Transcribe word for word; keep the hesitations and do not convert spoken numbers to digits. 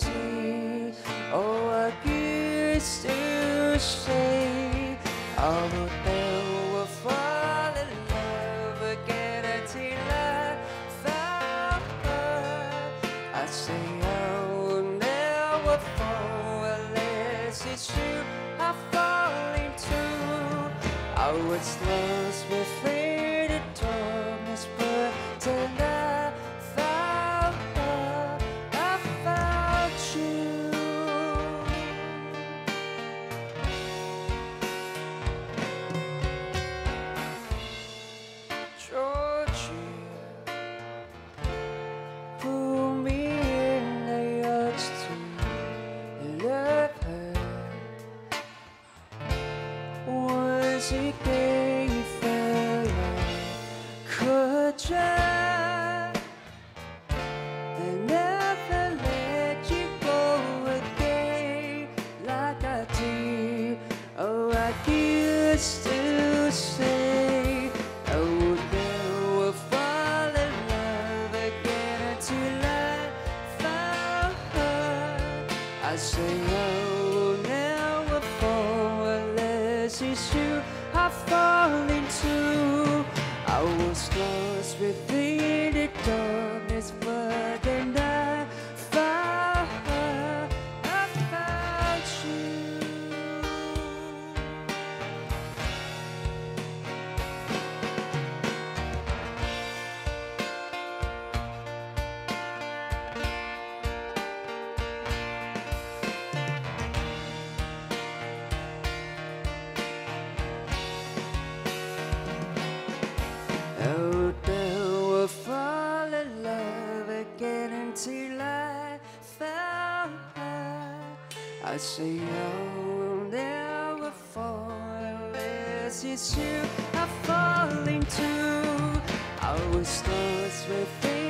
did. Oh, I used to say I would never fall in love again until I found her. I say I will never fall unless it's you I fall into. I was lost within the darkness, but then I found her. I found you. Georgia, pull me in, I urge to love her. Once again you felt like could try and never let you go again like I did. Oh, I used to say I would never fall in love again until I found her. I say I will never fall unless it's you I fall into. I was lost within the darkness, but then I found her. I found you. I would never fall in love again until I found her. I say I will never fall unless it's you I fall into. I was lost within